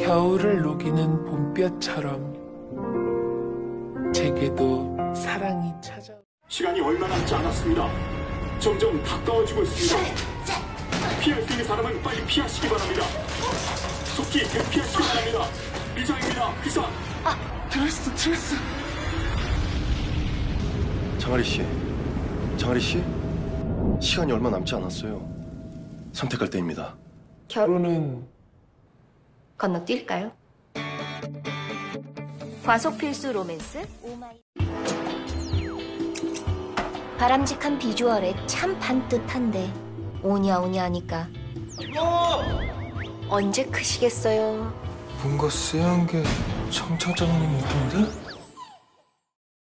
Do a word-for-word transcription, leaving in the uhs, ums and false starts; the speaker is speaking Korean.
겨울을 녹이는 봄볕처럼 제게도 사랑이 찾아. 시간이 얼마 남지 않았습니다. 점점 가까워지고 있습니다. 피할 수 있는 사람은 빨리 피하시기 바랍니다. 속히 대피하시기 바랍니다. 비상입니다. 비상. 아, 들었어, 들었어. 장아리 씨, 장아리 씨, 시간이 얼마 남지 않았어요. 선택할 때입니다. 결혼은 건너뛸까요? 과속 필수 로맨스 오마이. 바람직한 비주얼에 참 반듯한데 오냐오냐 하니까 언제 크시겠어요? 뭔가 쎄한 게 청 차장님 같은데?